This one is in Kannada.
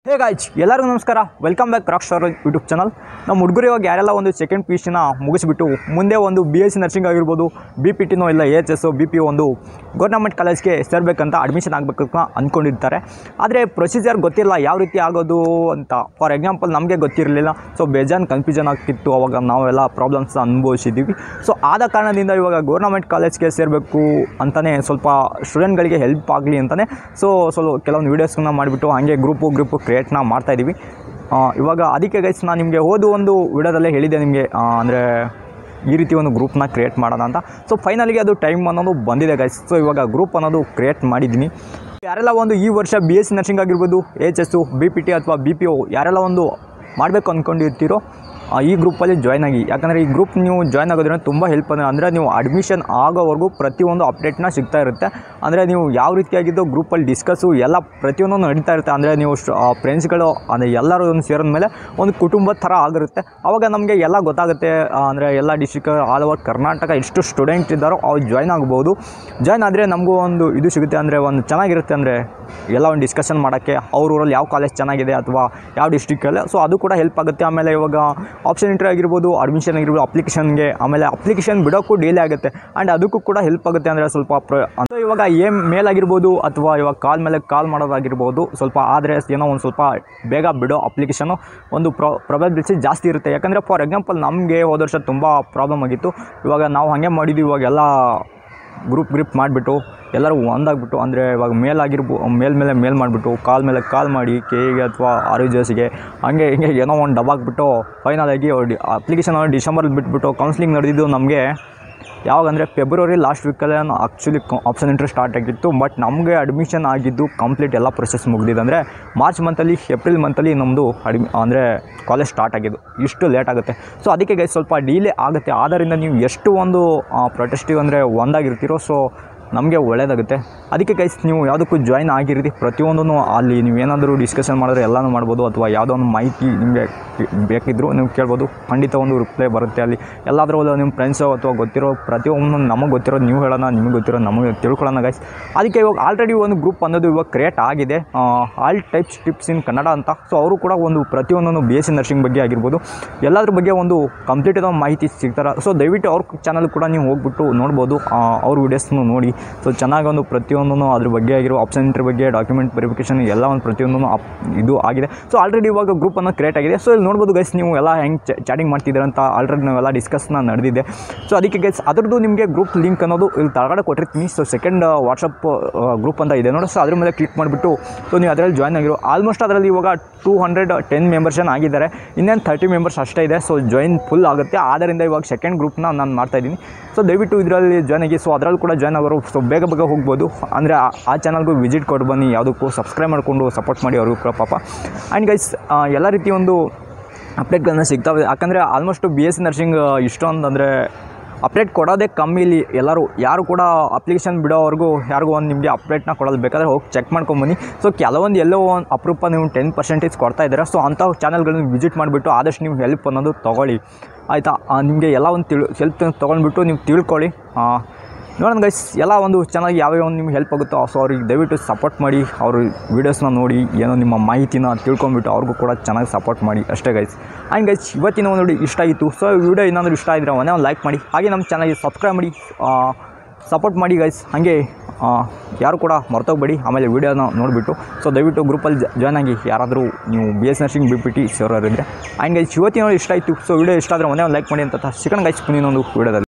ಹೇ ಗಾಯ್ಸ್ ಎಲ್ಲರಿಗೂ ನಮಸ್ಕಾರ, welcome back rock star YouTube channel. ನಮ್ಮ ಹುಡುಗರು ಇವಾಗ ಯಾರೆಲ್ಲ ಒಂದು ಸೆಕೆಂಡ್ PUC ಮುಗಿಸ್ಬಿಟ್ಟು ಮುಂದೆ ಒಂದು BSc ನರ್ಸಿಂಗ್ ಆಗಿರ್ಬೋದು, BPTನೋ ಇಲ್ಲ AHS BP ಒಂದು ಗೌರ್ಮೆಂಟ್ ಕಾಲೇಜ್ಗೆ ಸೇರಬೇಕಂತ ಅಡ್ಮಿಷನ್ ಆಗಬೇಕಂತ ಅಂದ್ಕೊಂಡಿರ್ತಾರೆ. ಆದರೆ ಪ್ರೊಸೀಜರ್ ಗೊತ್ತಿಲ್ಲ ಯಾವ ರೀತಿ ಆಗೋದು ಅಂತ. ಫಾರ್ ಎಕ್ಸಾಂಪಲ್ ನಮಗೆ ಗೊತ್ತಿರಲಿಲ್ಲ, ಸೊ ಬೇಜಾನ್ ಕನ್ಫ್ಯೂಷನ್ ಆಗ್ತಿತ್ತು. ಅವಾಗ ನಾವೆಲ್ಲ ಪ್ರಾಬ್ಲಮ್ಸ್ ಅನುಭವಿಸಿದ್ದೀವಿ. ಸೊ ಆದ ಕಾರಣದಿಂದ ಇವಾಗ ಗೌರ್ಮೆಂಟ್ ಕಾಲೇಜ್ಗೆ ಸೇರಬೇಕು ಅಂತಲೇ ಸ್ವಲ್ಪ ಸ್ಟೂಡೆಂಟ್ಗಳಿಗೆ ಹೆಲ್ಪ್ ಆಗಲಿ ಅಂತಲೇ ಸ್ವಲ್ಪ ಕೆಲವೊಂದು ವೀಡಿಯೋಸ್ನ ಮಾಡಿಬಿಟ್ಟು ಹಾಗೆ ಗ್ರೂಪು ಕ್ರಿಯೇಟ್ನ ಮಾಡ್ತಾಯಿದ್ದೀವಿ. ಇವಾಗ ಅದಕ್ಕೆ ಗೈಸ್ ನಾನು ನಿಮಗೆ ಒಂದು ವಿಡಿಯೋದಲ್ಲೇ ಹೇಳಿದ್ದೆ ನಿಮಗೆ, ಅಂದರೆ ಈ ರೀತಿ ಒಂದು ಗ್ರೂಪ್ನ ಕ್ರಿಯೇಟ್ ಮಾಡೋಣ ಅಂತ. ಸೊ ಫೈನಲಿಗೆ ಅದು ಟೈಮ್ ಅನ್ನೋದು ಬಂದಿದೆ ಗೈಸ್. ಸೊ ಇವಾಗ ಗ್ರೂಪ್ ಅನ್ನೋದು ಕ್ರಿಯೇಟ್ ಮಾಡಿದ್ದೀನಿ. ಯಾರೆಲ್ಲ ಒಂದು ಈ ವರ್ಷ BSc ನರ್ಸಿಂಗ್ ಆಗಿರ್ಬೋದು, AHS BPT ಅಥವಾ BPO ಯಾರೆಲ್ಲ ಒಂದು ಮಾಡಬೇಕು ಅಂದ್ಕೊಂಡಿರ್ತೀರೋ ಈ ಗ್ರೂಪಲ್ಲಿ ಜಾಯ್ನ್ ಆಗಿ. ಯಾಕಂದರೆ ಈ ಗ್ರೂಪ್ ನೀವು ಜಾಯ್ನ್ ಆಗೋದ್ರಿಂದ ತುಂಬ ಹೆಲ್ಪ್ ಅಂದರೆ ನೀವು ಅಡ್ಮಿಷನ್ ಆಗೋವರೆಗೂ ಪ್ರತಿಯೊಂದು ಅಪ್ಡೇಟ್ನ ಸಿಗ್ತಾ ಇರುತ್ತೆ. ಅಂದರೆ ನೀವು ಯಾವ ರೀತಿಯಾಗಿದ್ದು ಗ್ರೂಪಲ್ಲಿ ಡಿಸ್ಕಸ್ಸು ಎಲ್ಲ ಪ್ರತಿಯೊಂದು ನಡೀತಾ ಇರುತ್ತೆ. ಅಂದರೆ ನೀವು ಫ್ರೆಂಡ್ಸ್ಗಳು ಅಂದರೆ ಎಲ್ಲರೂ ಒಂದು ಸೇರಿದ ಮೇಲೆ ಒಂದು ಕುಟುಂಬದ ಥರ ಆಗಿರುತ್ತೆ. ಆವಾಗ ನಮಗೆ ಎಲ್ಲ ಗೊತ್ತಾಗುತ್ತೆ. ಅಂದರೆ ಎಲ್ಲ ಡಿಸ್ಟ್ರಿಕ್ಟ್ ಆಲ್ ಓವರ್ ಕರ್ನಾಟಕ ಎಷ್ಟು ಸ್ಟೂಡೆಂಟ್ ಇದ್ದಾರೋ ಅವ್ರು ಜಾಯ್ನ್ ಆಗ್ಬೋದು. ಜಾಯ್ನ್ ಆದರೆ ನಮಗೂ ಒಂದು ಇದು ಸಿಗುತ್ತೆ, ಅಂದರೆ ಒಂದು ಚೆನ್ನಾಗಿರುತ್ತೆ. ಅಂದರೆ ಎಲ್ಲ ಒಂದು ಡಿಸ್ಕಷನ್ ಮಾಡೋಕ್ಕೆ ಅವ್ರ ಊರಲ್ಲಿ ಯಾವ ಕಾಲೇಜ್ ಚೆನ್ನಾಗಿದೆ ಅಥವಾ ಯಾವ ಡಿಸ್ಟ್ರಿಕ್ಕಲ್ಲಿ, ಸೊ ಅದು ಕೂಡ ಹೆಲ್ಪ್ ಆಗುತ್ತೆ. ಆಮೇಲೆ ಇವಾಗ ಆಪ್ಷನ್ ಇಂಟರ್ವ್ಯೂ ಆಗಿರ್ಬೋದು, ಅಡ್ಮಿಷನ್ ಆಗಿರ್ಬೋದು, ಅಪ್ಲಿಕೇಶನ್ಗೆ, ಆಮೇಲೆ ಅಪ್ಲಿಕೇಶನ್ ಬಿಡೋಕ್ಕೂ ಡೀಲೇ ಆಗುತ್ತೆ ಆ್ಯಂಡ್ ಅದಕ್ಕೂ ಕೂಡ ಹೆಲ್ಪ್ ಆಗುತ್ತೆ. ಅಂದರೆ ಸ್ವಲ್ಪ ಅಂದರೆ ಇವಾಗ ಮೇಲ್ ಆಗಿರ್ಬೋದು ಅಥವಾ ಇವಾಗ ಕಾಲ್ ಮೇಲೆ ಕಾಲ್ ಮಾಡೋದಾಗಿರ್ಬೋದು, ಸ್ವಲ್ಪ ಆದರೆ ಏನೋ ಒಂದು ಸ್ವಲ್ಪ ಬೇಗ ಬಿಡೋ ಅಪ್ಲಿಕೇಶನು ಒಂದು ಪ್ರಾಬಬಿಲಿಟಿ ಜಾಸ್ತಿ ಇರುತ್ತೆ. ಯಾಕಂದರೆ ಫಾರ್ ಎಕ್ಸಾಂಪಲ್ ನಮಗೆ ಹೋದ ವರ್ಷ ತುಂಬ ಪ್ರಾಬ್ಲಮ್ ಆಗಿತ್ತು. ಇವಾಗ ನಾವು ಹಾಗೆ ಮಾಡಿದ್ವಿ. ಇವಾಗೆಲ್ಲ ಗ್ರೂಪ್ ಮಾಡಿಬಿಟ್ಟು ಎಲ್ಲರೂ ಒಂದಾಗ್ಬಿಟ್ಟು, ಅಂದರೆ ಇವಾಗ ಮೇಲ್ ಮಾಡಿಬಿಟ್ಟು ಕಾಲ್ ಮೇಲೆ ಕಾಲ್ ಮಾಡಿ KEಗೆ ಅಥವಾ RUGSಗೆ ಹಂಗೆ ಹಿಂಗೆ ಏನೋ ಒಂದು ಡಬ್ಬಾಕ್ಬಿಟ್ಟು ಫೈನಲಾಗಿ ಅಪ್ಲಿಕೇಶನ್ ಡಿಸೆಂಬರಲ್ಲಿ ಬಿಟ್ಬಿಟ್ಟು ಕೌನ್ಸಿಲಿಂಗ್ ನಡೆದಿದ್ದು ನಮಗೆ ಯಾವಾಗಂದರೆ ಫೆಬ್ರವರಿ ಲಾಸ್ಟ್ ವೀಕಲ್ಲೇ ಆ್ಯಕ್ಚುಲಿ ಆಪ್ಷನ್ ಇಂಟರ್ವ್ಯೂ ಸ್ಟಾರ್ಟ್ ಆಗಿತ್ತು. ಬಟ್ ನಮಗೆ ಅಡ್ಮಿಷನ್ ಆಗಿದ್ದು ಕಂಪ್ಲೀಟ್ ಎಲ್ಲ ಪ್ರೊಸೆಸ್ ಮುಗಿದಿದೆ. ಅಂದರೆ ಮಾರ್ಚ್ ಮಂತಲ್ಲಿ, ಏಪ್ರಿಲ್ ಮಂತಲ್ಲಿ ನಮ್ಮದು ಅಂದರೆ ಕಾಲೇಜ್ ಸ್ಟಾರ್ಟ್ ಆಗಿದ್ದು. ಇಷ್ಟು ಲೇಟ್ ಆಗುತ್ತೆ. ಸೊ ಅದಕ್ಕೆ ಗೈಸ್ ಸ್ವಲ್ಪ ಡಿಲೇ ಆಗುತ್ತೆ. ಆದ್ದರಿಂದ ನೀವು ಎಷ್ಟು ಒಂದು ಪ್ರೊಟೆಸ್ಟಿವ್ ಅಂದರೆ ಒಂದಾಗಿರ್ತೀರೋ ಸೊ ನಮಗೆ ಒಳ್ಳೆಯದಾಗುತ್ತೆ. ಅದಕ್ಕೆ ಗೈಸ್ ನೀವು ಯಾವುದಕ್ಕೂ ಜಾಯ್ನ್ ಆಗಿರ್ತೀವಿ. ಪ್ರತಿಯೊಂದೂ ಅಲ್ಲಿ ನೀವೇನಾದರೂ ಡಿಸ್ಕಷನ್ ಮಾಡಿದ್ರೆ ಎಲ್ಲನೂ ಮಾಡ್ಬೋದು. ಅಥವಾ ಯಾವುದೋ ಒಂದು ಮಾಹಿತಿ ನಿಮಗೆ ಬೇಕಿದ್ದರೂ ನೀವು ಕೇಳ್ಬೋದು. ಖಂಡಿತ ಒಂದು ರಿಪ್ಲೈ ಬರುತ್ತೆ. ಅಲ್ಲಿ ಎಲ್ಲಾದರೂ ನಿಮ್ಮ ಫ್ರೆಂಡ್ಸು ಅಥವಾ ಗೊತ್ತಿರೋ ಪ್ರತಿಯೊಂದು ನಮಗೆ ಗೊತ್ತಿರೋದು ನೀವು ಹೇಳೋಣ, ನಿಮಗೆ ಗೊತ್ತಿರೋದು ನಮಗೆ ತಿಳ್ಕೊಳ್ಳೋಣ ಗೈಸ್. ಅದಕ್ಕೆ ಇವಾಗ ಆಲ್ರೆಡಿ ಒಂದು ಗ್ರೂಪ್ ಅನ್ನೋದು ಇವಾಗ ಕ್ರಿಯೇಟ್ ಆಗಿದೆ, all types tips in Kannada ಅಂತ. ಸೊ ಅವರು ಕೂಡ ಒಂದು ಪ್ರತಿಯೊಂದನ್ನು BSc ನರ್ಸಿಂಗ್ ಬಗ್ಗೆ ಆಗಿರ್ಬೋದು ಎಲ್ಲದ್ರ ಬಗ್ಗೆ ಒಂದು ಕಂಪ್ಲೀಟ್ ಆದ ಮಾಹಿತಿ ಸಿಗ್ತಾರೆ. ಸೊ ದಯವಿಟ್ಟು ಅವ್ರ ಚಾನಲ್ ಕೂಡ ನೀವು ಹೋಗ್ಬಿಟ್ಟು ನೋಡ್ಬೋದು. ಅವ್ರ ವೀಡಿಯೋಸ್ನು ನೋಡಿ. ಸೊ ಚೆನ್ನಾಗಿ ಒಂದು ಪ್ರತಿಯೊಂದೂ ಅದ್ರ ಬಗ್ಗೆ ಆಗಿರೋ ಆಪ್ಷನ್ ಇಂಟರ್ ಬಗ್ಗೆ, ಡಾಕ್ಯುಮೆಂಟ್ ವೆರಿಫಿಕೇಷನ್ ಎಲ್ಲ ಒಂದು ಪ್ರತಿಯೊಂದೂ ಇದು ಆಗಿದೆ. ಸೊ ಆಲ್ರೆಡಿ ಇವಾಗ ಗ್ರೂಪನ್ನು ಕ್ರಿಯೇಟ್ ಆಗಿದೆ. ಸೊ ಇಲ್ಲಿ ನೋಡ್ಬೋದು ಗೈಸ್, ನೀವು ಎಲ್ಲ ಹೆಂಗೆ ಚಾಟಿಂಗ್ ಮಾಡ್ತಿದ್ದೀರ ಅಂತ ಆಲ್ರೆಡಿ ನಾವೆಲ್ಲ ಡಿಸ್ಕಸ್ನ ನಡೆದಿದೆ. ಸೊ ಅದಕ್ಕೆ ಗೈಸ್ ಅದ್ರದ್ದು ನಿಮಗೆ ಗ್ರೂಪ್ ಲಿಂಕ್ ಅನ್ನೋದು ಇಲ್ಲಿ ತಳಗಡೆ ಕೊಟ್ಟಿರ್ತೀನಿ. ಸೊ ಸೆಕೆಂಡ್ ವಾಟ್ಸಪ್ ಗ್ರೂಪ್ ಅಂತ ಇದೆ ನೋಡಿ. ಸೊ ಅದ್ರ ಮೇಲೆ ಕ್ಲಿಕ್ ಮಾಡಿಬಿಟ್ಟು ಸೊ ನೀವು ಅದರಲ್ಲಿ ಜಾಯ್ನ್ ಆಗಿರೋ. ಆಲ್ಮೋಸ್ಟ್ ಅದರಲ್ಲಿ ಇವಾಗ 210 ಮೆಂಬರ್ಸ್ ಆಗಿದ್ದಾರೆ. ಇನ್ನೇನು 30 ಮೆಂಬರ್ಸ್ ಅಷ್ಟೇ ಇದೆ. ಸೊ ಜಾಯಿನ್ ಫುಲ್ ಆಗುತ್ತೆ. ಆದ್ದರಿಂದ ಇವಾಗ ಸೆಕೆಂಡ್ ಗ್ರೂಪ್ನ ನಾನು ಮಾಡ್ತಾಯಿದ್ದೀನಿ. ಸೊ ದಯವಿಟ್ಟು ಇದರಲ್ಲಿ ಜಾಯ್ನ್ ಆಗಿ. ಸೊ ಅದರಲ್ಲಿ ಕೂಡ ಜಾಯ್ನ್ ಆಗೋರು ಸೊ ಬೇಗ ಹೋಗ್ಬೋದು. ಅಂದರೆ ಆ ಚಾನಲ್ಗೂ ವಿಸಿಟ್ ಕೊಟ್ಟು ಬನ್ನಿ. ಯಾವುದಕ್ಕೂ ಸಬ್ಸ್ಕ್ರೈಬ್ ಮಾಡಿಕೊಂಡು ಸಪೋರ್ಟ್ ಮಾಡಿ ಅವ್ರಿಗೂ ಕೂಡ ಪಾಪ. ಆ್ಯಂಡ್ ಗೈಸ್ ಎಲ್ಲ ರೀತಿ ಒಂದು ಅಪ್ಡೇಟ್ಗಳನ್ನ ಸಿಗ್ತಾವೆ. ಯಾಕಂದರೆ ಆಲ್ಮೋಸ್ಟ್ BSc ನರ್ಸಿಂಗ್ ಇಷ್ಟೊಂದು ಅಪ್ಡೇಟ್ ಕೊಡೋದೇ ಕಮ್ಮಿ. ಇಲ್ಲಿ ಯಾರು ಕೂಡ ಅಪ್ಲಿಕೇಶನ್ ಬಿಡೋವರೆಗೂ ಯಾರಿಗೂ ಒಂದು ನಿಮಗೆ ಅಪ್ಡೇಟ್ನ ಕೊಡೋದು. ಬೇಕಾದರೆ ಹೋಗಿ ಚೆಕ್ ಮಾಡ್ಕೊಂಬನ್ನಿ. ಸೊ ಕೆಲವೊಂದು ಎಲ್ಲೋ ಒಂದು ಅಪರೂಪ ನೀವು 10% ಕೊಡ್ತಾ ಇದ್ದಾರೆ. ಸೊ ಅಂಥ ಚಾನಲ್ಗಳನ್ನ ವಿಸಿಟ್ ಮಾಡಿಬಿಟ್ಟು ಆದಷ್ಟು ನೀವು ಹೆಲ್ಪ್ ಅನ್ನೋದು ತೊಗೊಳ್ಳಿ, ಆಯಿತಾ. ನಿಮಗೆ ಎಲ್ಲ ಒಂದು ಹೆಲ್ಪ್ ತೊಗೊಂಡ್ಬಿಟ್ಟು ನೀವು ತಿಳ್ಕೊಳ್ಳಿ. ನೋಡೋಣ ಗೈಸ್, ಎಲ್ಲ ಒಂದು ಚೆನ್ನಾಗಿ ಯಾವ್ಯಾವ ಒಂದು ನಿಮ್ಗೆ ಹೆಲ್ಪ್ ಆಗುತ್ತೋ ಸೊ ಅವ್ರಿಗೆ ದಯವಿಟ್ಟು ಸಪೋರ್ಟ್ ಮಾಡಿ. ಅವ್ರ ವೀಡಿಯೋಸ್ನ ನೋಡಿ ಏನೋ ನಿಮ್ಮ ಮಾಹಿತಿನ ತಿಳ್ಕೊಂಬಿಟ್ಟು ಅವ್ರಿಗೂ ಕೂಡ ಚೆನ್ನಾಗಿ ಸಪೋರ್ಟ್ ಮಾಡಿ ಅಷ್ಟೇ ಗೈಸ್. ಆ್ಯಂಡ್ ಗೈಸ್ ಇವತ್ತಿನ ಒಂದು ಇಷ್ಟ ಆಯಿತು. ಸೊ ವಿಡಿಯೋ ಏನಾದರೂ ಇಷ್ಟ ಆಗಿದ್ರೆ ಒಂದು ಲೈಕ್ ಮಾಡಿ. ಹಾಗೆ ನಮ್ಮ ಚಾನಲ್ಗೆ ಸಬ್ಸ್ಕ್ರೈಬ್ ಮಾಡಿ, ಸಪೋರ್ಟ್ ಮಾಡಿ ಗೈಸ್. ಹಾಗೆ ಯಾರು ಕೂಡ ಮರ್ತೋಗ್ಬೇಡಿ ಆಮೇಲೆ ವೀಡಿಯೋನ ನೋಡಿಬಿಟ್ಟು. ಸೊ ದಯವಿಟ್ಟು ಗ್ರೂಪಲ್ಲಿ ಜಾಯ್ನ್ ಆಗಿ ಯಾರಾದರೂ ನೀವು BSc ನರ್ಸಿಂಗ್ BPT ಸೇರೋರಿದ್ದರೆ. ಆ್ಯಂಡ್ ಗೈಸ್ ಇವತ್ತಿನ ಇಷ್ಟ ಆಯಿತು. ಸೊ ವಿಡಿಯೋ ಇಷ್ಟ ಆದರೆ ಒಂದೇ ಒಂದು ಲೈಕ್ ಮಾಡಿ ಅಂತ ಸಿಗೋಣ ಗೈಸ್ ಇನ್ನೊಂದು ವೀಡಿಯೋದಲ್ಲಿ.